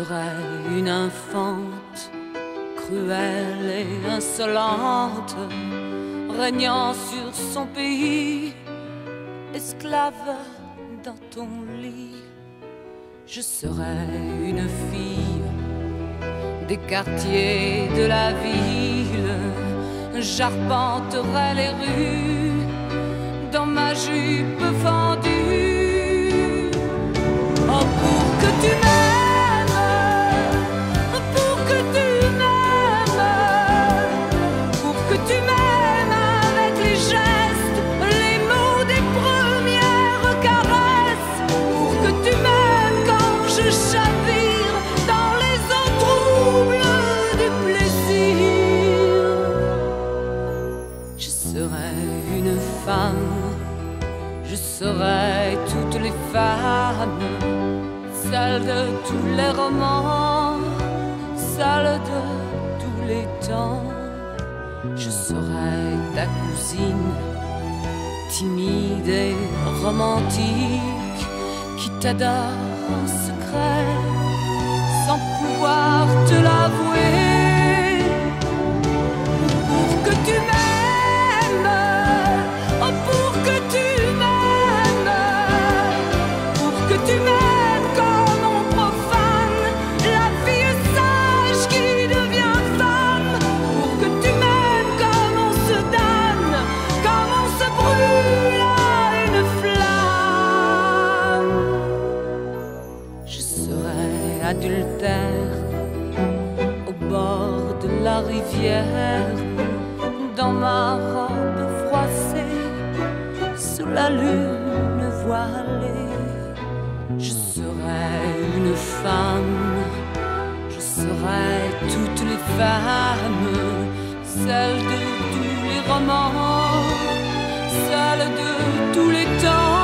serais une infante, cruelle et insolente, régnant sur son pays, esclave dans ton lit. Je serais une fille des quartiers de la ville, j'arpenterais les rues dans ma jupe fendue. Oh, pour que tu m'aimes, pour que tu m'aimes, pour que tu m'aimes avec les gestes, les mots des premières caresses, pour que tu m'aimes quand je chavire dans les eaux troubles du plaisir. Je serais une femme, je serais toutes les femmes, celle de tous les romans, celle de tous les temps. Je serai ta cousine, timide et romantique, qui t'adore en secret, sans pouvoir te l'avouer. Pour que tu m'aimes, oh pour que tu m'aimes, pour que tu m'aimes. Adultère au bord de la rivière, dans ma robe froissée, sous la lune voilée. Je serai une femme, je serai toutes les femmes, celle de tous les romans, celle de tous les temps.